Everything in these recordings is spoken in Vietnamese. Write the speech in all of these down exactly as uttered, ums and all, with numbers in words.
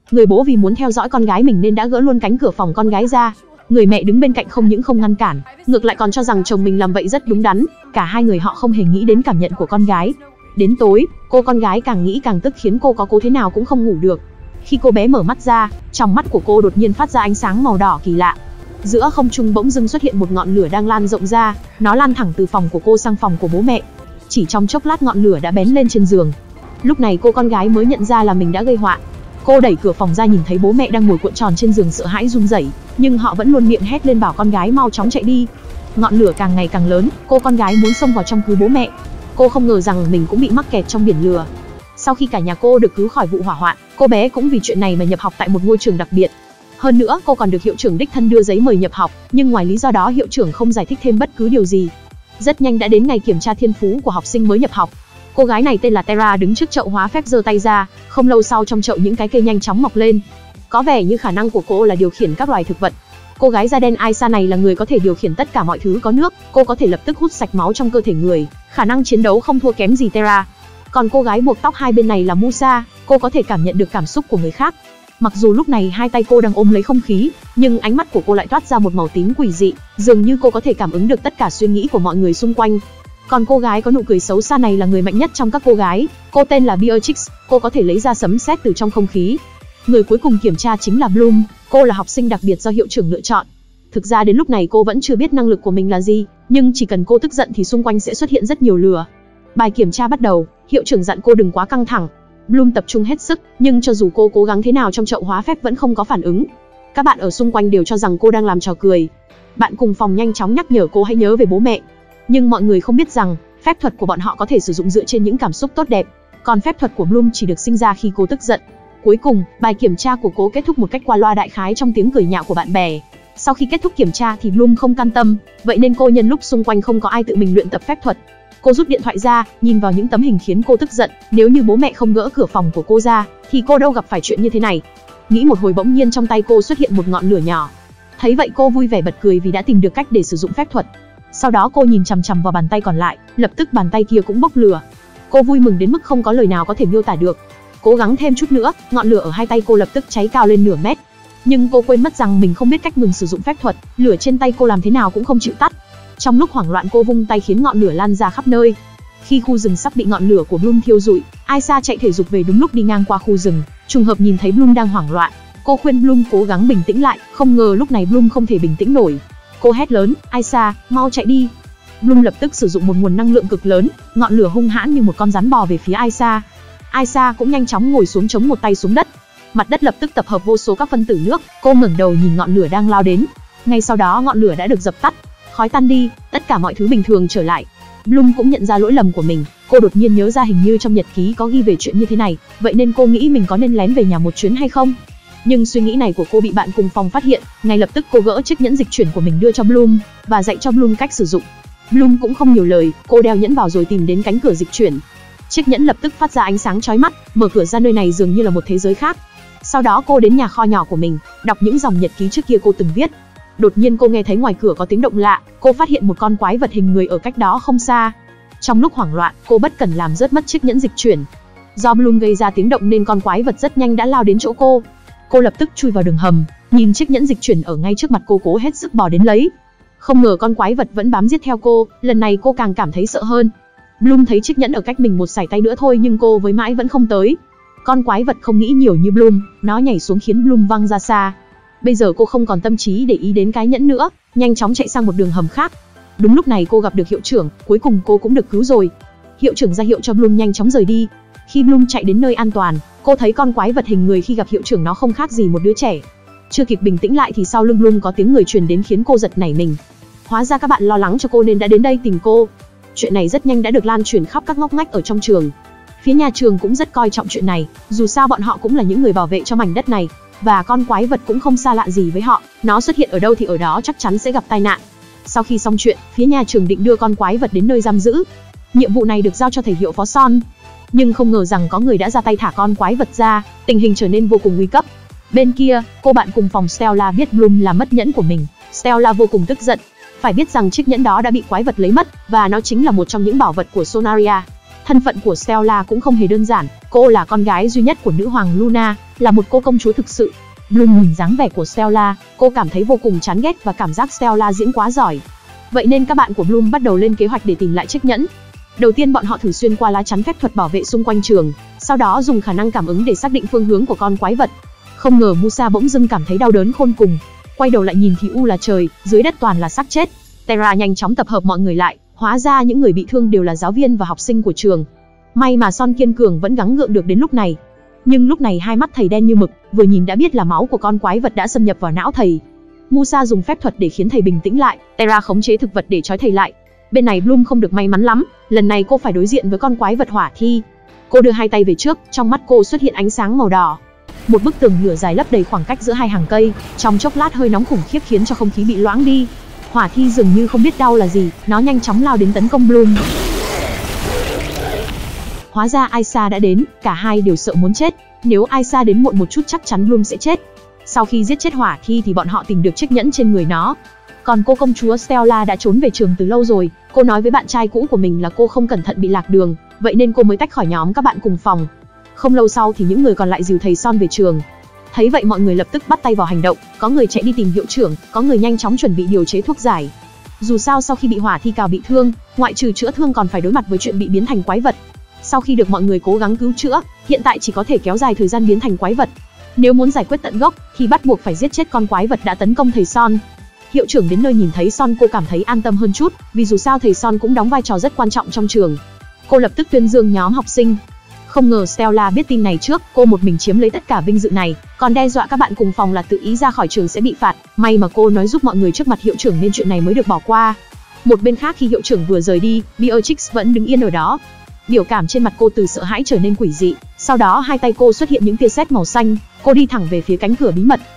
Người bố vì muốn theo dõi con gái mình nên đã gỡ luôn cánh cửa phòng con gái ra. Người mẹ đứng bên cạnh không những không ngăn cản, ngược lại còn cho rằng chồng mình làm vậy rất đúng đắn. Cả hai người họ không hề nghĩ đến cảm nhận của con gái. Đến tối, cô con gái càng nghĩ càng tức khiến cô có cố thế nào cũng không ngủ được. Khi cô bé mở mắt ra, trong mắt của cô đột nhiên phát ra ánh sáng màu đỏ kỳ lạ. Giữa không trung bỗng dưng xuất hiện một ngọn lửa đang lan rộng ra, nó lan thẳng từ phòng của cô sang phòng của bố mẹ. Chỉ trong chốc lát ngọn lửa đã bén lên trên giường. Lúc này cô con gái mới nhận ra là mình đã gây họa. Cô đẩy cửa phòng ra nhìn thấy bố mẹ đang ngồi cuộn tròn trên giường sợ hãi run rẩy, nhưng họ vẫn luôn miệng hét lên bảo con gái mau chóng chạy đi. Ngọn lửa càng ngày càng lớn, cô con gái muốn xông vào trong cứu bố mẹ. Cô không ngờ rằng mình cũng bị mắc kẹt trong biển lửa. Sau khi cả nhà cô được cứu khỏi vụ hỏa hoạn, cô bé cũng vì chuyện này mà nhập học tại một ngôi trường đặc biệt. Hơn nữa, cô còn được hiệu trưởng đích thân đưa giấy mời nhập học, nhưng ngoài lý do đó hiệu trưởng không giải thích thêm bất cứ điều gì. Rất nhanh đã đến ngày kiểm tra thiên phú của học sinh mới nhập học. Cô gái này tên là Terra đứng trước chậu hóa phép giơ tay ra, không lâu sau trong chậu những cái cây nhanh chóng mọc lên. Có vẻ như khả năng của cô là điều khiển các loài thực vật. Cô gái da đen Aisa này là người có thể điều khiển tất cả mọi thứ có nước, cô có thể lập tức hút sạch máu trong cơ thể người, khả năng chiến đấu không thua kém gì Terra. Còn cô gái buộc tóc hai bên này là Musa, cô có thể cảm nhận được cảm xúc của người khác. Mặc dù lúc này hai tay cô đang ôm lấy không khí, nhưng ánh mắt của cô lại toát ra một màu tím quỷ dị, dường như cô có thể cảm ứng được tất cả suy nghĩ của mọi người xung quanh. Còn cô gái có nụ cười xấu xa này là người mạnh nhất trong các cô gái, cô tên là Beatrix, cô có thể lấy ra sấm sét từ trong không khí. Người cuối cùng kiểm tra chính là Bloom, cô là học sinh đặc biệt do hiệu trưởng lựa chọn. Thực ra đến lúc này cô vẫn chưa biết năng lực của mình là gì, nhưng chỉ cần cô tức giận thì xung quanh sẽ xuất hiện rất nhiều lửa. Bài kiểm tra bắt đầu, hiệu trưởng dặn cô đừng quá căng thẳng. Bloom tập trung hết sức, nhưng cho dù cô cố gắng thế nào trong chậu hóa phép vẫn không có phản ứng. Các bạn ở xung quanh đều cho rằng cô đang làm trò cười. Bạn cùng phòng nhanh chóng nhắc nhở cô hãy nhớ về bố mẹ. Nhưng mọi người không biết rằng, phép thuật của bọn họ có thể sử dụng dựa trên những cảm xúc tốt đẹp, còn phép thuật của Bloom chỉ được sinh ra khi cô tức giận. Cuối cùng, bài kiểm tra của cô kết thúc một cách qua loa đại khái trong tiếng cười nhạo của bạn bè. Sau khi kết thúc kiểm tra thì Bloom không can tâm, vậy nên cô nhân lúc xung quanh không có ai tự mình luyện tập phép thuật. Cô rút điện thoại ra, nhìn vào những tấm hình khiến cô tức giận, nếu như bố mẹ không gỡ cửa phòng của cô ra, thì cô đâu gặp phải chuyện như thế này. Nghĩ một hồi bỗng nhiên trong tay cô xuất hiện một ngọn lửa nhỏ. Thấy vậy cô vui vẻ bật cười vì đã tìm được cách để sử dụng phép thuật. Sau đó cô nhìn chằm chằm vào bàn tay còn lại, lập tức bàn tay kia cũng bốc lửa. Cô vui mừng đến mức không có lời nào có thể miêu tả được. Cố gắng thêm chút nữa, ngọn lửa ở hai tay cô lập tức cháy cao lên nửa mét. Nhưng cô quên mất rằng mình không biết cách ngừng sử dụng phép thuật, lửa trên tay cô làm thế nào cũng không chịu tắt. Trong lúc hoảng loạn cô vung tay khiến ngọn lửa lan ra khắp nơi. Khi khu rừng sắp bị ngọn lửa của Bloom thiêu rụi, Aisa chạy thể dục về đúng lúc đi ngang qua khu rừng, trùng hợp nhìn thấy Bloom đang hoảng loạn. Cô khuyên Bloom cố gắng bình tĩnh lại, không ngờ lúc này Bloom không thể bình tĩnh nổi. Cô hét lớn, Aisa, mau chạy đi. Bloom lập tức sử dụng một nguồn năng lượng cực lớn, ngọn lửa hung hãn như một con rắn bò về phía Aisa. Aisa cũng nhanh chóng ngồi xuống chống một tay xuống đất. Mặt đất lập tức tập hợp vô số các phân tử nước, cô ngẩng đầu nhìn ngọn lửa đang lao đến. Ngay sau đó ngọn lửa đã được dập tắt, khói tan đi, tất cả mọi thứ bình thường trở lại. Bloom cũng nhận ra lỗi lầm của mình, cô đột nhiên nhớ ra hình như trong nhật ký có ghi về chuyện như thế này, vậy nên cô nghĩ mình có nên lén về nhà một chuyến hay không. Nhưng suy nghĩ này của cô bị bạn cùng phòng phát hiện, ngay lập tức cô gỡ chiếc nhẫn dịch chuyển của mình đưa cho Bloom và dạy cho Bloom cách sử dụng. Bloom cũng không nhiều lời, cô đeo nhẫn vào rồi tìm đến cánh cửa dịch chuyển. Chiếc nhẫn lập tức phát ra ánh sáng chói mắt, mở cửa ra nơi này dường như là một thế giới khác. Sau đó cô đến nhà kho nhỏ của mình, đọc những dòng nhật ký trước kia cô từng viết. Đột nhiên cô nghe thấy ngoài cửa có tiếng động lạ, cô phát hiện một con quái vật hình người ở cách đó không xa. Trong lúc hoảng loạn, cô bất cẩn làm rớt mất chiếc nhẫn dịch chuyển. Do Bloom gây ra tiếng động nên con quái vật rất nhanh đã lao đến chỗ cô. Cô lập tức chui vào đường hầm, nhìn chiếc nhẫn dịch chuyển ở ngay trước mặt cô cố hết sức bò đến lấy. Không ngờ con quái vật vẫn bám giết theo cô, lần này cô càng cảm thấy sợ hơn. Bloom thấy chiếc nhẫn ở cách mình một sải tay nữa thôi nhưng cô với mãi vẫn không tới. Con quái vật không nghĩ nhiều như Bloom, nó nhảy xuống khiến Bloom văng ra xa. Bây giờ cô không còn tâm trí để ý đến cái nhẫn nữa, nhanh chóng chạy sang một đường hầm khác. Đúng lúc này cô gặp được hiệu trưởng, cuối cùng cô cũng được cứu rồi. Hiệu trưởng ra hiệu cho Bloom nhanh chóng rời đi. Khi Bloom chạy đến nơi an toàn, cô thấy con quái vật hình người khi gặp hiệu trưởng nó không khác gì một đứa trẻ. Chưa kịp bình tĩnh lại thì sau lưng Bloom có tiếng người truyền đến khiến cô giật nảy mình. Hóa ra các bạn lo lắng cho cô nên đã đến đây tìm cô. Chuyện này rất nhanh đã được lan truyền khắp các ngóc ngách ở trong trường. Phía nhà trường cũng rất coi trọng chuyện này, dù sao bọn họ cũng là những người bảo vệ cho mảnh đất này. Và con quái vật cũng không xa lạ gì với họ, nó xuất hiện ở đâu thì ở đó chắc chắn sẽ gặp tai nạn. Sau khi xong chuyện, phía nhà trường định đưa con quái vật đến nơi giam giữ. Nhiệm vụ này được giao cho thầy Hiệu Phó Son. Nhưng không ngờ rằng có người đã ra tay thả con quái vật ra, tình hình trở nên vô cùng nguy cấp. Bên kia, cô bạn cùng phòng Stella biết Bloom làm mất nhẫn của mình. Stella vô cùng tức giận. Phải biết rằng chiếc nhẫn đó đã bị quái vật lấy mất, và nó chính là một trong những bảo vật của Sonaria. Thân phận của Stella cũng không hề đơn giản, cô là con gái duy nhất của nữ hoàng Luna, là một cô công chúa thực sự. Bloom nhìn dáng vẻ của Stella, cô cảm thấy vô cùng chán ghét và cảm giác Stella diễn quá giỏi. Vậy nên các bạn của Bloom bắt đầu lên kế hoạch để tìm lại chiếc nhẫn. Đầu tiên bọn họ thử xuyên qua lá chắn phép thuật bảo vệ xung quanh trường, sau đó dùng khả năng cảm ứng để xác định phương hướng của con quái vật. Không ngờ Musa bỗng dưng cảm thấy đau đớn khôn cùng, quay đầu lại nhìn thì u là trời, dưới đất toàn là xác chết. Terra nhanh chóng tập hợp mọi người lại, hóa ra những người bị thương đều là giáo viên và học sinh của trường. May mà Son kiên cường vẫn gắng gượng được đến lúc này. Nhưng lúc này hai mắt thầy đen như mực, vừa nhìn đã biết là máu của con quái vật đã xâm nhập vào não thầy. Musa dùng phép thuật để khiến thầy bình tĩnh lại, Terra khống chế thực vật để trói thầy lại. Bên này Bloom không được may mắn lắm, lần này cô phải đối diện với con quái vật hỏa thi. Cô đưa hai tay về trước, trong mắt cô xuất hiện ánh sáng màu đỏ. Một bức tường lửa dài lấp đầy khoảng cách giữa hai hàng cây, trong chốc lát hơi nóng khủng khiếp khiến cho không khí bị loãng đi. Hỏa thi dường như không biết đau là gì, nó nhanh chóng lao đến tấn công Bloom. Hóa ra Aisa đã đến, cả hai đều sợ muốn chết. Nếu Aisa đến muộn một chút chắc chắn Bloom sẽ chết. Sau khi giết chết hỏa thi thì bọn họ tìm được chiếc nhẫn trên người nó. Còn cô công chúa Stella đã trốn về trường từ lâu rồi. Cô nói với bạn trai cũ của mình là cô không cẩn thận bị lạc đường, vậy nên cô mới tách khỏi nhóm các bạn cùng phòng. Không lâu sau thì những người còn lại dìu thầy Son về trường. Thấy vậy mọi người lập tức bắt tay vào hành động, có người chạy đi tìm hiệu trưởng, có người nhanh chóng chuẩn bị điều chế thuốc giải. Dù sao sau khi bị hỏa thi cào bị thương, ngoại trừ chữa thương còn phải đối mặt với chuyện bị biến thành quái vật. Sau khi được mọi người cố gắng cứu chữa, hiện tại chỉ có thể kéo dài thời gian biến thành quái vật. Nếu muốn giải quyết tận gốc thì bắt buộc phải giết chết con quái vật đã tấn công thầy Son. Hiệu trưởng đến nơi nhìn thấy Son cô cảm thấy an tâm hơn chút, vì dù sao thầy Son cũng đóng vai trò rất quan trọng trong trường. Cô lập tức tuyên dương nhóm học sinh. Không ngờ Stella biết tin này trước, cô một mình chiếm lấy tất cả vinh dự này, còn đe dọa các bạn cùng phòng là tự ý ra khỏi trường sẽ bị phạt. May mà cô nói giúp mọi người trước mặt hiệu trưởng nên chuyện này mới được bỏ qua. Một bên khác khi hiệu trưởng vừa rời đi, Beatrix vẫn đứng yên ở đó. Biểu cảm trên mặt cô từ sợ hãi trở nên quỷ dị, sau đó hai tay cô xuất hiện những tia sét màu xanh, cô đi thẳng về phía cánh cửa bí mật.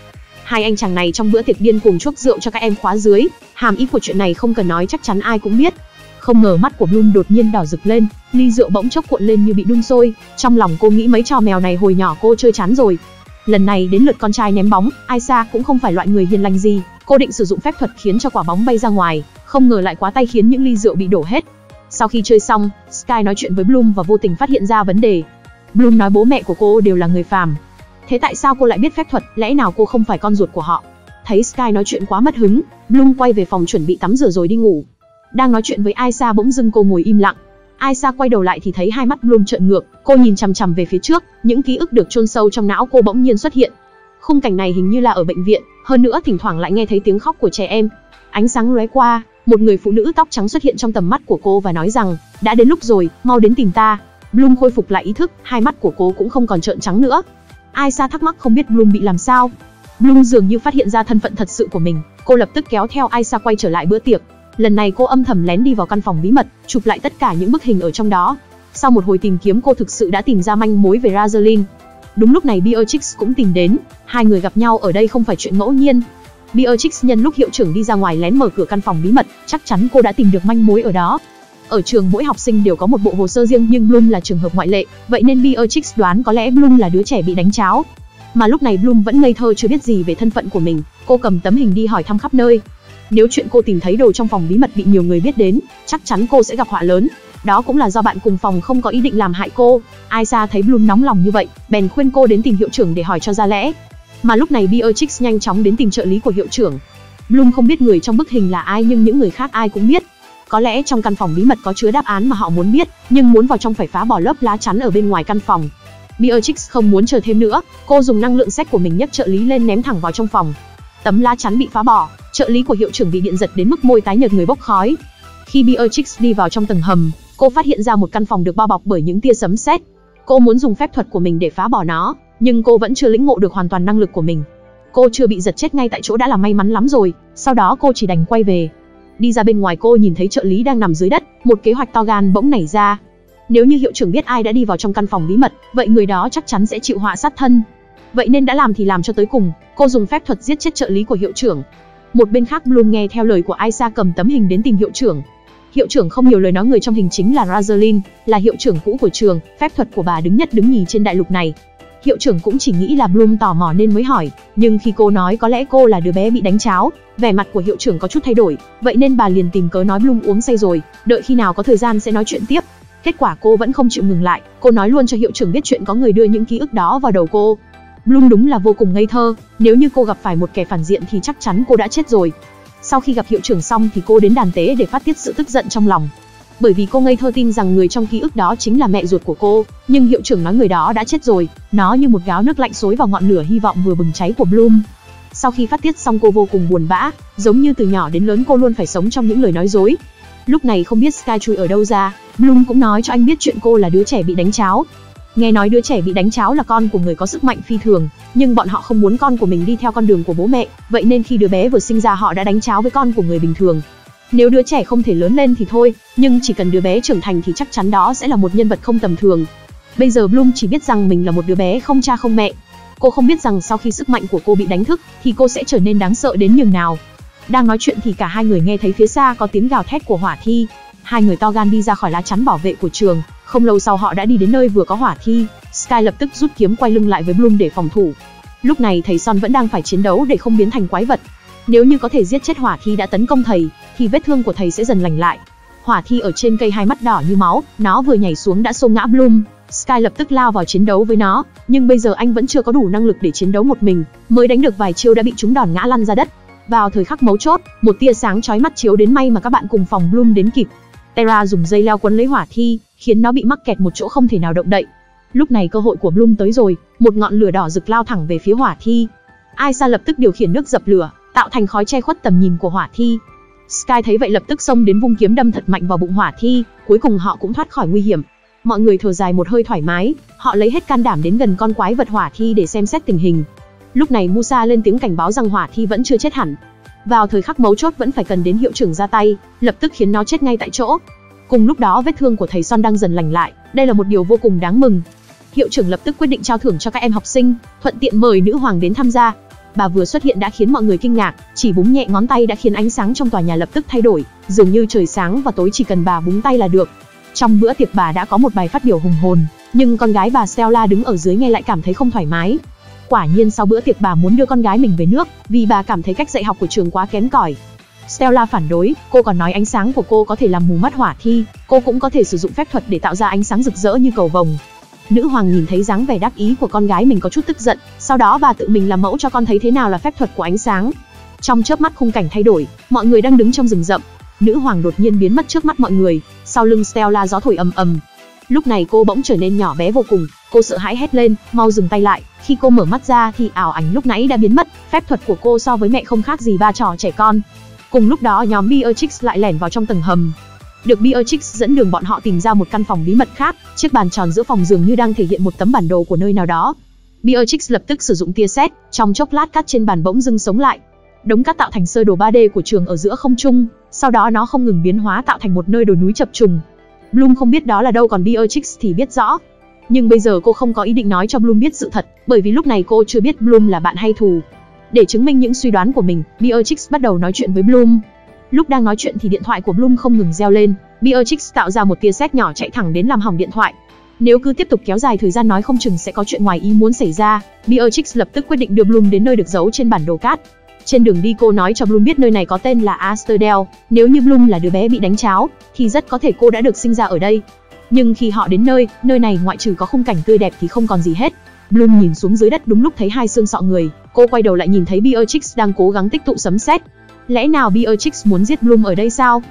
Hai anh chàng này trong bữa tiệc điên cuồng chuốc rượu cho các em khóa dưới, hàm ý của chuyện này không cần nói chắc chắn ai cũng biết. Không ngờ mắt của Bloom đột nhiên đỏ rực lên, ly rượu bỗng chốc cuộn lên như bị đun sôi, trong lòng cô nghĩ mấy trò mèo này hồi nhỏ cô chơi chán rồi. Lần này đến lượt con trai ném bóng, Aisa cũng không phải loại người hiền lành gì, cô định sử dụng phép thuật khiến cho quả bóng bay ra ngoài, không ngờ lại quá tay khiến những ly rượu bị đổ hết. Sau khi chơi xong, Sky nói chuyện với Bloom và vô tình phát hiện ra vấn đề. Bloom nói bố mẹ của cô đều là người phàm. Thế tại sao cô lại biết phép thuật, lẽ nào cô không phải con ruột của họ? Thấy Sky nói chuyện quá mất hứng, Bloom quay về phòng chuẩn bị tắm rửa rồi đi ngủ. Đang nói chuyện với Aisa bỗng dưng cô ngồi im lặng. Aisa quay đầu lại thì thấy hai mắt Bloom trợn ngược, cô nhìn chằm chằm về phía trước, những ký ức được chôn sâu trong não cô bỗng nhiên xuất hiện. Khung cảnh này hình như là ở bệnh viện, hơn nữa thỉnh thoảng lại nghe thấy tiếng khóc của trẻ em. Ánh sáng lóe qua, một người phụ nữ tóc trắng xuất hiện trong tầm mắt của cô và nói rằng, đã đến lúc rồi, mau đến tìm ta. Bloom khôi phục lại ý thức, hai mắt của cô cũng không còn trợn trắng nữa. Aisa thắc mắc không biết Bloom bị làm sao. Bloom dường như phát hiện ra thân phận thật sự của mình, cô lập tức kéo theo Aisa quay trở lại bữa tiệc. Lần này cô âm thầm lén đi vào căn phòng bí mật, chụp lại tất cả những bức hình ở trong đó. Sau một hồi tìm kiếm cô thực sự đã tìm ra manh mối về Rosalind. Đúng lúc này Beatrix cũng tìm đến, hai người gặp nhau ở đây không phải chuyện ngẫu nhiên. Beatrix nhân lúc hiệu trưởng đi ra ngoài lén mở cửa căn phòng bí mật, chắc chắn cô đã tìm được manh mối ở đó. Ở trường mỗi học sinh đều có một bộ hồ sơ riêng nhưng Bloom là trường hợp ngoại lệ, vậy nên Beatrix đoán có lẽ Bloom là đứa trẻ bị đánh tráo. Mà lúc này Bloom vẫn ngây thơ chưa biết gì về thân phận của mình, cô cầm tấm hình đi hỏi thăm khắp nơi. Nếu chuyện cô tìm thấy đồ trong phòng bí mật bị nhiều người biết đến, chắc chắn cô sẽ gặp họa lớn. Đó cũng là do bạn cùng phòng không có ý định làm hại cô. Aisa thấy Bloom nóng lòng như vậy, bèn khuyên cô đến tìm hiệu trưởng để hỏi cho ra lẽ. Mà lúc này Beatrix nhanh chóng đến tìm trợ lý của hiệu trưởng. Bloom không biết người trong bức hình là ai nhưng những người khác ai cũng biết. Có lẽ trong căn phòng bí mật có chứa đáp án mà họ muốn biết, nhưng muốn vào trong phải phá bỏ lớp lá chắn ở bên ngoài căn phòng. Beatrix không muốn chờ thêm nữa, cô dùng năng lượng sét của mình nhấc trợ lý lên ném thẳng vào trong phòng. Tấm lá chắn bị phá bỏ, trợ lý của hiệu trưởng bị điện giật đến mức môi tái nhợt người bốc khói. Khi Beatrix đi vào trong tầng hầm, cô phát hiện ra một căn phòng được bao bọc bởi những tia sấm sét. Cô muốn dùng phép thuật của mình để phá bỏ nó, nhưng cô vẫn chưa lĩnh ngộ được hoàn toàn năng lực của mình. Cô chưa bị giật chết ngay tại chỗ đã là may mắn lắm rồi, sau đó cô chỉ đành quay về. Đi ra bên ngoài cô nhìn thấy trợ lý đang nằm dưới đất, một kế hoạch to gan bỗng nảy ra. Nếu như hiệu trưởng biết ai đã đi vào trong căn phòng bí mật, vậy người đó chắc chắn sẽ chịu họa sát thân. Vậy nên đã làm thì làm cho tới cùng, cô dùng phép thuật giết chết trợ lý của hiệu trưởng. Một bên khác Bloom nghe theo lời của Aisa cầm tấm hình đến tìm hiệu trưởng. Hiệu trưởng không nhiều lời nói, người trong hình chính là Rosalind, là hiệu trưởng cũ của trường, phép thuật của bà đứng nhất đứng nhì trên đại lục này. Hiệu trưởng cũng chỉ nghĩ là Bloom tò mò nên mới hỏi, nhưng khi cô nói có lẽ cô là đứa bé bị đánh tráo, vẻ mặt của hiệu trưởng có chút thay đổi, vậy nên bà liền tìm cớ nói Bloom uống say rồi, đợi khi nào có thời gian sẽ nói chuyện tiếp. Kết quả cô vẫn không chịu ngừng lại, cô nói luôn cho hiệu trưởng biết chuyện có người đưa những ký ức đó vào đầu cô. Bloom đúng là vô cùng ngây thơ, nếu như cô gặp phải một kẻ phản diện thì chắc chắn cô đã chết rồi. Sau khi gặp hiệu trưởng xong thì cô đến đàn tế để phát tiết sự tức giận trong lòng. Bởi vì cô ngây thơ tin rằng người trong ký ức đó chính là mẹ ruột của cô, nhưng hiệu trưởng nói người đó đã chết rồi, nó như một gáo nước lạnh xối vào ngọn lửa hy vọng vừa bừng cháy của Bloom. Sau khi phát tiết xong cô vô cùng buồn bã, giống như từ nhỏ đến lớn cô luôn phải sống trong những lời nói dối. Lúc này không biết Sky chui ở đâu ra, Bloom cũng nói cho anh biết chuyện cô là đứa trẻ bị đánh tráo. Nghe nói đứa trẻ bị đánh tráo là con của người có sức mạnh phi thường, nhưng bọn họ không muốn con của mình đi theo con đường của bố mẹ, vậy nên khi đứa bé vừa sinh ra họ đã đánh tráo với con của người bình thường. Nếu đứa trẻ không thể lớn lên thì thôi, nhưng chỉ cần đứa bé trưởng thành thì chắc chắn đó sẽ là một nhân vật không tầm thường. Bây giờ Bloom chỉ biết rằng mình là một đứa bé không cha không mẹ. Cô không biết rằng sau khi sức mạnh của cô bị đánh thức thì cô sẽ trở nên đáng sợ đến nhường nào. Đang nói chuyện thì cả hai người nghe thấy phía xa có tiếng gào thét của hỏa thi. Hai người to gan đi ra khỏi lá chắn bảo vệ của trường. Không lâu sau họ đã đi đến nơi vừa có hỏa thi. Sky lập tức rút kiếm quay lưng lại với Bloom để phòng thủ. Lúc này thầy Son vẫn đang phải chiến đấu để không biến thành quái vật. Nếu như có thể giết chết hỏa thi đã tấn công thầy, thì vết thương của thầy sẽ dần lành lại. Hỏa thi ở trên cây hai mắt đỏ như máu, nó vừa nhảy xuống đã xô ngã Bloom. Sky lập tức lao vào chiến đấu với nó, nhưng bây giờ anh vẫn chưa có đủ năng lực để chiến đấu một mình, mới đánh được vài chiêu đã bị trúng đòn ngã lăn ra đất. Vào thời khắc mấu chốt, một tia sáng chói mắt chiếu đến, may mà các bạn cùng phòng Bloom đến kịp. Terra dùng dây leo quấn lấy hỏa thi, khiến nó bị mắc kẹt một chỗ không thể nào động đậy. Lúc này cơ hội của Bloom tới rồi, một ngọn lửa đỏ rực lao thẳng về phía hỏa thi. Aiza lập tức điều khiển nước dập lửa, tạo thành khói che khuất tầm nhìn của hỏa thi. Sky thấy vậy lập tức xông đến vung kiếm đâm thật mạnh vào bụng hỏa thi, cuối cùng họ cũng thoát khỏi nguy hiểm. Mọi người thở dài một hơi thoải mái, họ lấy hết can đảm đến gần con quái vật hỏa thi để xem xét tình hình. Lúc này Musa lên tiếng cảnh báo rằng hỏa thi vẫn chưa chết hẳn. Vào thời khắc mấu chốt vẫn phải cần đến hiệu trưởng ra tay, lập tức khiến nó chết ngay tại chỗ. Cùng lúc đó vết thương của thầy Son đang dần lành lại, đây là một điều vô cùng đáng mừng. Hiệu trưởng lập tức quyết định trao thưởng cho các em học sinh, thuận tiện mời nữ hoàng đến tham gia. Bà vừa xuất hiện đã khiến mọi người kinh ngạc, chỉ búng nhẹ ngón tay đã khiến ánh sáng trong tòa nhà lập tức thay đổi, dường như trời sáng và tối chỉ cần bà búng tay là được. Trong bữa tiệc bà đã có một bài phát biểu hùng hồn, nhưng con gái bà Stella đứng ở dưới nghe lại cảm thấy không thoải mái. Quả nhiên sau bữa tiệc bà muốn đưa con gái mình về nước, vì bà cảm thấy cách dạy học của trường quá kém cỏi. Stella phản đối, cô còn nói ánh sáng của cô có thể làm mù mắt hỏa thi, cô cũng có thể sử dụng phép thuật để tạo ra ánh sáng rực rỡ như cầu vồng. Nữ hoàng nhìn thấy dáng vẻ đắc ý của con gái mình có chút tức giận, sau đó bà tự mình làm mẫu cho con thấy thế nào là phép thuật của ánh sáng. Trong chớp mắt khung cảnh thay đổi, mọi người đang đứng trong rừng rậm. Nữ hoàng đột nhiên biến mất trước mắt mọi người, sau lưng Stella gió thổi ầm ầm. Lúc này cô bỗng trở nên nhỏ bé vô cùng, cô sợ hãi hét lên, mau dừng tay lại. Khi cô mở mắt ra thì ảo ảnh lúc nãy đã biến mất, phép thuật của cô so với mẹ không khác gì ba trò trẻ con. Cùng lúc đó nhóm Beatrix lại lẻn vào trong tầng hầm. Được Beatrix dẫn đường bọn họ tìm ra một căn phòng bí mật khác, chiếc bàn tròn giữa phòng dường như đang thể hiện một tấm bản đồ của nơi nào đó. Beatrix lập tức sử dụng tia sét, trong chốc lát cát trên bàn bỗng dưng sống lại. Đống cát tạo thành sơ đồ ba D của trường ở giữa không trung, sau đó nó không ngừng biến hóa tạo thành một nơi đồi núi chập trùng. Bloom không biết đó là đâu, còn Beatrix thì biết rõ. Nhưng bây giờ cô không có ý định nói cho Bloom biết sự thật, bởi vì lúc này cô chưa biết Bloom là bạn hay thù. Để chứng minh những suy đoán của mình, Beatrix bắt đầu nói chuyện với Bloom. Lúc đang nói chuyện thì điện thoại của Bloom không ngừng reo lên. Beatrix tạo ra một tia sét nhỏ chạy thẳng đến làm hỏng điện thoại. Nếu cứ tiếp tục kéo dài thời gian nói không chừng sẽ có chuyện ngoài ý muốn xảy ra. Beatrix lập tức quyết định đưa Bloom đến nơi được giấu trên bản đồ cát. Trên đường đi cô nói cho Bloom biết nơi này có tên là Asterdale. Nếu như Bloom là đứa bé bị đánh tráo, thì rất có thể cô đã được sinh ra ở đây. Nhưng khi họ đến nơi, nơi này ngoại trừ có khung cảnh tươi đẹp thì không còn gì hết. Bloom nhìn xuống dưới đất đúng lúc thấy hai xương sọ người. Cô quay đầu lại nhìn thấy Beatrix đang cố gắng tích tụ sấm sét. Lẽ nào Beatrix muốn giết Bloom ở đây sao?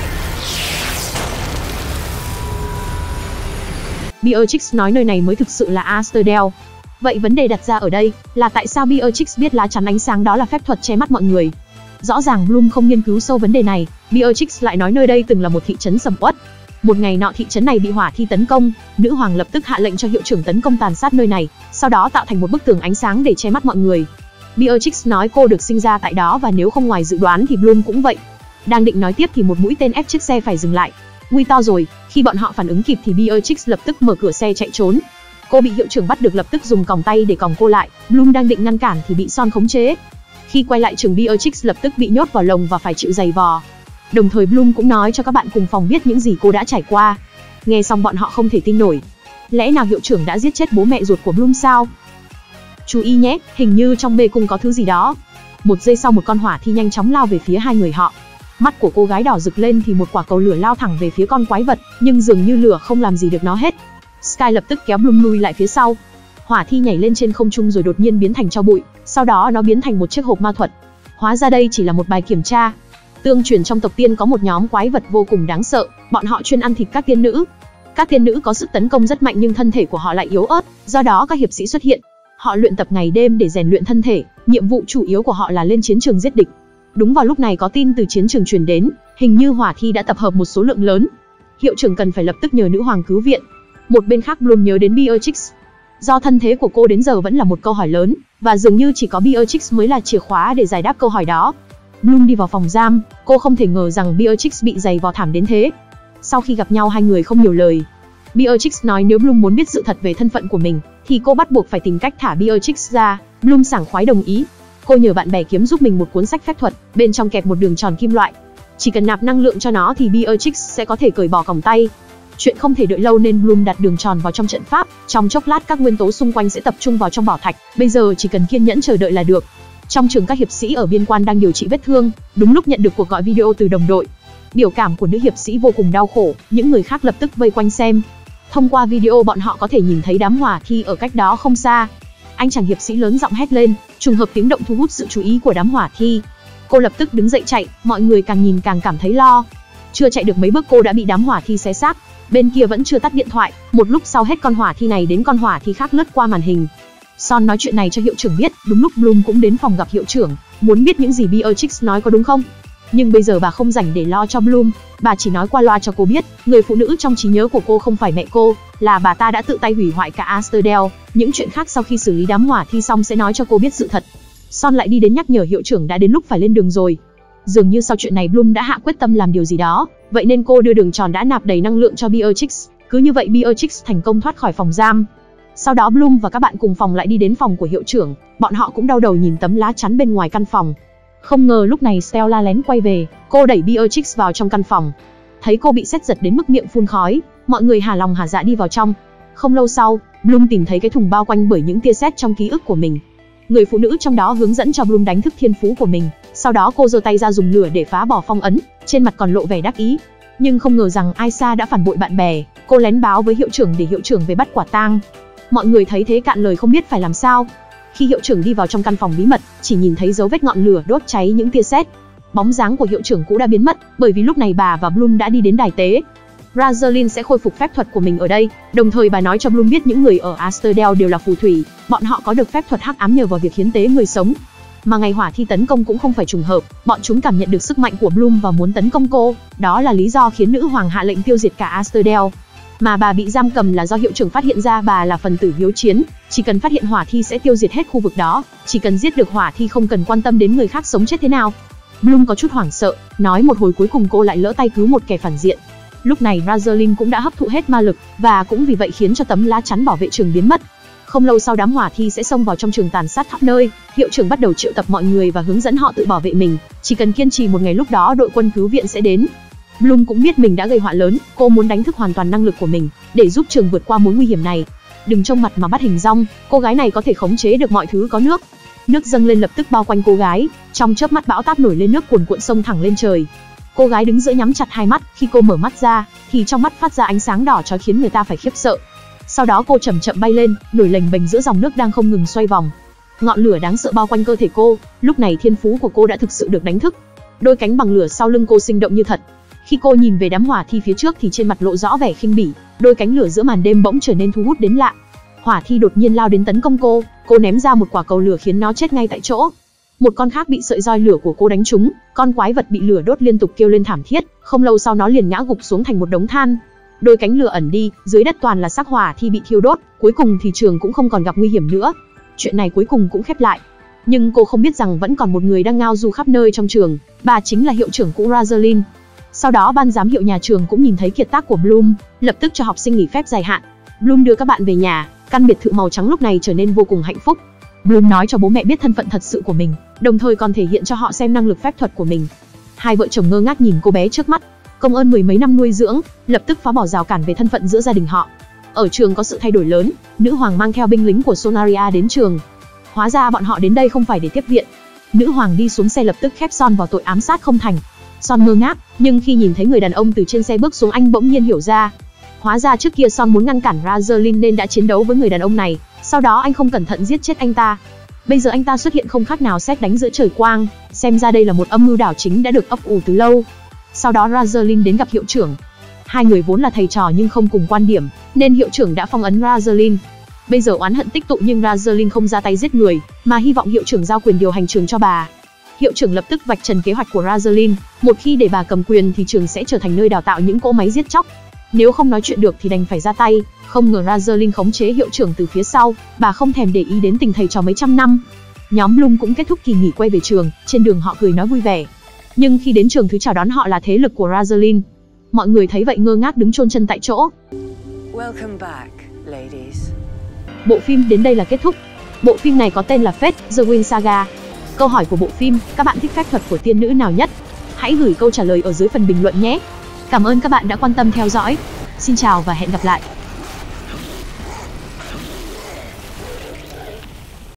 Beatrix nói nơi này mới thực sự là Asterdale. Vậy vấn đề đặt ra ở đây là tại sao Beatrix biết lá chắn ánh sáng đó là phép thuật che mắt mọi người? Rõ ràng Bloom không nghiên cứu sâu vấn đề này. Beatrix lại nói nơi đây từng là một thị trấn sầm uất. Một ngày nọ thị trấn này bị hỏa thi tấn công, nữ hoàng lập tức hạ lệnh cho hiệu trưởng tấn công tàn sát nơi này, sau đó tạo thành một bức tường ánh sáng để che mắt mọi người. Beatrix nói cô được sinh ra tại đó và nếu không ngoài dự đoán thì Bloom cũng vậy. Đang định nói tiếp thì một mũi tên ép chiếc xe phải dừng lại. Nguy to rồi, khi bọn họ phản ứng kịp thì Beatrix lập tức mở cửa xe chạy trốn. Cô bị hiệu trưởng bắt được lập tức dùng còng tay để còng cô lại. Bloom đang định ngăn cản thì bị Son khống chế. Khi quay lại trường, Beatrix lập tức bị nhốt vào lồng và phải chịu giày vò. Đồng thời Bloom cũng nói cho các bạn cùng phòng biết những gì cô đã trải qua. Nghe xong bọn họ không thể tin nổi. Lẽ nào hiệu trưởng đã giết chết bố mẹ ruột của Bloom sao? Chú ý nhé, hình như trong mê cung có thứ gì đó. Một giây sau một con hỏa thi nhanh chóng lao về phía hai người họ. Mắt của cô gái đỏ rực lên thì một quả cầu lửa lao thẳng về phía con quái vật, nhưng dường như lửa không làm gì được nó hết. Sky lập tức kéo Bloom lui lại phía sau. Hỏa thi nhảy lên trên không trung rồi đột nhiên biến thành tro bụi, sau đó nó biến thành một chiếc hộp ma thuật. Hóa ra đây chỉ là một bài kiểm tra. Tương truyền trong tộc tiên có một nhóm quái vật vô cùng đáng sợ, bọn họ chuyên ăn thịt các tiên nữ. Các tiên nữ có sức tấn công rất mạnh nhưng thân thể của họ lại yếu ớt, do đó các hiệp sĩ xuất hiện. Họ luyện tập ngày đêm để rèn luyện thân thể, nhiệm vụ chủ yếu của họ là lên chiến trường giết địch. Đúng vào lúc này có tin từ chiến trường truyền đến, hình như hỏa thi đã tập hợp một số lượng lớn. Hiệu trưởng cần phải lập tức nhờ nữ hoàng cứu viện. Một bên khác Bloom nhớ đến Beatrix. Do thân thế của cô đến giờ vẫn là một câu hỏi lớn, và dường như chỉ có Beatrix mới là chìa khóa để giải đáp câu hỏi đó. Bloom đi vào phòng giam, cô không thể ngờ rằng Beatrix bị giày vò thảm đến thế. Sau khi gặp nhau hai người không nhiều lời. Beatrix nói nếu Bloom muốn biết sự thật về thân phận của mình, thì cô bắt buộc phải tìm cách thả Beatrix ra. Bloom sảng khoái đồng ý. Cô nhờ bạn bè kiếm giúp mình một cuốn sách phép thuật, bên trong kẹp một đường tròn kim loại. Chỉ cần nạp năng lượng cho nó thì Beatrix sẽ có thể cởi bỏ còng tay. Chuyện không thể đợi lâu nên Bloom đặt đường tròn vào trong trận pháp, trong chốc lát các nguyên tố xung quanh sẽ tập trung vào trong bảo thạch, bây giờ chỉ cần kiên nhẫn chờ đợi là được. Trong trường các hiệp sĩ ở biên quan đang điều trị vết thương, đúng lúc nhận được cuộc gọi video từ đồng đội. Biểu cảm của nữ hiệp sĩ vô cùng đau khổ, những người khác lập tức vây quanh xem. Thông qua video bọn họ có thể nhìn thấy đám hỏa thi ở cách đó không xa. Anh chàng hiệp sĩ lớn giọng hét lên, trùng hợp tiếng động thu hút sự chú ý của đám hỏa thi. Cô lập tức đứng dậy chạy, mọi người càng nhìn càng cảm thấy lo. Chưa chạy được mấy bước cô đã bị đám hỏa thi xé xác. Bên kia vẫn chưa tắt điện thoại, một lúc sau hết con hỏa thi này đến con hỏa thi khác lướt qua màn hình. Son nói chuyện này cho hiệu trưởng biết, đúng lúc Bloom cũng đến phòng gặp hiệu trưởng, muốn biết những gì Beatrix nói có đúng không. Nhưng bây giờ bà không rảnh để lo cho Bloom, bà chỉ nói qua loa cho cô biết, người phụ nữ trong trí nhớ của cô không phải mẹ cô, là bà ta đã tự tay hủy hoại cả Asterdale. Những chuyện khác sau khi xử lý đám hỏa thi xong sẽ nói cho cô biết sự thật. Son lại đi đến nhắc nhở hiệu trưởng đã đến lúc phải lên đường rồi. Dường như sau chuyện này Bloom đã hạ quyết tâm làm điều gì đó, vậy nên cô đưa đường tròn đã nạp đầy năng lượng cho Beatrix. Cứ như vậy Beatrix thành công thoát khỏi phòng giam. Sau đó Bloom và các bạn cùng phòng lại đi đến phòng của hiệu trưởng, bọn họ cũng đau đầu nhìn tấm lá chắn bên ngoài căn phòng. Không ngờ lúc này Stella lén quay về, cô đẩy Beatrix vào trong căn phòng. Thấy cô bị sét giật đến mức miệng phun khói, mọi người hà lòng hà dạ đi vào trong. Không lâu sau, Bloom tìm thấy cái thùng bao quanh bởi những tia sét trong ký ức của mình. Người phụ nữ trong đó hướng dẫn cho Bloom đánh thức thiên phú của mình, sau đó cô giơ tay ra dùng lửa để phá bỏ phong ấn, trên mặt còn lộ vẻ đắc ý. Nhưng không ngờ rằng Aisha đã phản bội bạn bè, cô lén báo với hiệu trưởng để hiệu trưởng về bắt quả tang. Mọi người thấy thế cạn lời không biết phải làm sao. Khi hiệu trưởng đi vào trong căn phòng bí mật, chỉ nhìn thấy dấu vết ngọn lửa đốt cháy những tia sét. Bóng dáng của hiệu trưởng cũ đã biến mất, bởi vì lúc này bà và Bloom đã đi đến đài tế. Rosalind sẽ khôi phục phép thuật của mình ở đây, đồng thời bà nói cho Bloom biết những người ở Asterdale đều là phù thủy, bọn họ có được phép thuật hắc ám nhờ vào việc hiến tế người sống. Mà ngày hỏa thi tấn công cũng không phải trùng hợp, bọn chúng cảm nhận được sức mạnh của Bloom và muốn tấn công cô, đó là lý do khiến nữ hoàng hạ lệnh tiêu diệt cả Asterdale. Mà bà bị giam cầm là do hiệu trưởng phát hiện ra bà là phần tử hiếu chiến, chỉ cần phát hiện hỏa thi sẽ tiêu diệt hết khu vực đó, chỉ cần giết được hỏa thi không cần quan tâm đến người khác sống chết thế nào. Bloom có chút hoảng sợ, nói một hồi cuối cùng cô lại lỡ tay cứu một kẻ phản diện. Lúc này Rosalind cũng đã hấp thụ hết ma lực, và cũng vì vậy khiến cho tấm lá chắn bảo vệ trường biến mất. Không lâu sau đám hỏa thi sẽ xông vào trong trường tàn sát khắp nơi, hiệu trưởng bắt đầu triệu tập mọi người và hướng dẫn họ tự bảo vệ mình, chỉ cần kiên trì một ngày lúc đó đội quân cứu viện sẽ đến. Bloom cũng biết mình đã gây họa lớn, cô muốn đánh thức hoàn toàn năng lực của mình, để giúp trường vượt qua mối nguy hiểm này. Đừng trông mặt mà bắt hình dong, cô gái này có thể khống chế được mọi thứ có nước. Nước dâng lên lập tức bao quanh cô gái, trong chớp mắt bão táp nổi lên, nước cuồn cuộn sông thẳng lên trời. Cô gái đứng giữa nhắm chặt hai mắt, khi cô mở mắt ra, thì trong mắt phát ra ánh sáng đỏ chói khiến người ta phải khiếp sợ. Sau đó cô chậm chậm bay lên, nổi lềnh bềnh giữa dòng nước đang không ngừng xoay vòng. Ngọn lửa đáng sợ bao quanh cơ thể cô, lúc này thiên phú của cô đã thực sự được đánh thức. Đôi cánh bằng lửa sau lưng cô sinh động như thật. Khi cô nhìn về đám hỏa thi phía trước thì trên mặt lộ rõ vẻ khinh bỉ, đôi cánh lửa giữa màn đêm bỗng trở nên thu hút đến lạ. Hỏa thi đột nhiên lao đến tấn công cô, cô ném ra một quả cầu lửa khiến nó chết ngay tại chỗ. Một con khác bị sợi roi lửa của cô đánh trúng, con quái vật bị lửa đốt liên tục kêu lên thảm thiết, không lâu sau nó liền ngã gục xuống thành một đống than. Đôi cánh lửa ẩn đi, dưới đất toàn là xác hỏa thi bị thiêu đốt, cuối cùng thì trường cũng không còn gặp nguy hiểm nữa. Chuyện này cuối cùng cũng khép lại. Nhưng cô không biết rằng vẫn còn một người đang ngao du khắp nơi trong trường, bà chính là hiệu trưởng cũ Rosalind. Sau đó ban giám hiệu nhà trường cũng nhìn thấy kiệt tác của Bloom, lập tức cho học sinh nghỉ phép dài hạn. Bloom đưa các bạn về nhà, căn biệt thự màu trắng lúc này trở nên vô cùng hạnh phúc. Bloom nói cho bố mẹ biết thân phận thật sự của mình, đồng thời còn thể hiện cho họ xem năng lực phép thuật của mình. Hai vợ chồng ngơ ngác nhìn cô bé trước mắt, công ơn mười mấy năm nuôi dưỡng, lập tức phá bỏ rào cản về thân phận giữa gia đình họ. Ở trường có sự thay đổi lớn, nữ hoàng mang theo binh lính của Sonaria đến trường. Hóa ra bọn họ đến đây không phải để tiếp viện. Nữ hoàng đi xuống xe lập tức khép Son vào tội ám sát không thành. Son ngơ ngác, nhưng khi nhìn thấy người đàn ông từ trên xe bước xuống anh bỗng nhiên hiểu ra. Hóa ra trước kia Son muốn ngăn cản Razerlin nên đã chiến đấu với người đàn ông này, sau đó anh không cẩn thận giết chết anh ta. Bây giờ anh ta xuất hiện không khác nào sét đánh giữa trời quang, xem ra đây là một âm mưu đảo chính đã được ấp ủ từ lâu. Sau đó Razerlin đến gặp hiệu trưởng. Hai người vốn là thầy trò nhưng không cùng quan điểm, nên hiệu trưởng đã phong ấn Razerlin. Bây giờ oán hận tích tụ nhưng Razerlin không ra tay giết người, mà hy vọng hiệu trưởng giao quyền điều hành trường cho bà. Hiệu trưởng lập tức vạch trần kế hoạch của Razerlin, một khi để bà cầm quyền thì trường sẽ trở thành nơi đào tạo những cỗ máy giết chóc. Nếu không nói chuyện được thì đành phải ra tay, không ngờ Razerlin khống chế hiệu trưởng từ phía sau, bà không thèm để ý đến tình thầy trò mấy trăm năm. Nhóm Bloom cũng kết thúc kỳ nghỉ quay về trường, trên đường họ cười nói vui vẻ. Nhưng khi đến trường, thứ chào đón họ là thế lực của Razerlin. Mọi người thấy vậy ngơ ngác đứng chôn chân tại chỗ. Welcome back, ladies. Bộ phim đến đây là kết thúc. Bộ phim này có tên là Fate: The Wind Saga. Câu hỏi của bộ phim, các bạn thích phép thuật của tiên nữ nào nhất? Hãy gửi câu trả lời ở dưới phần bình luận nhé. Cảm ơn các bạn đã quan tâm theo dõi. Xin chào và hẹn gặp lại.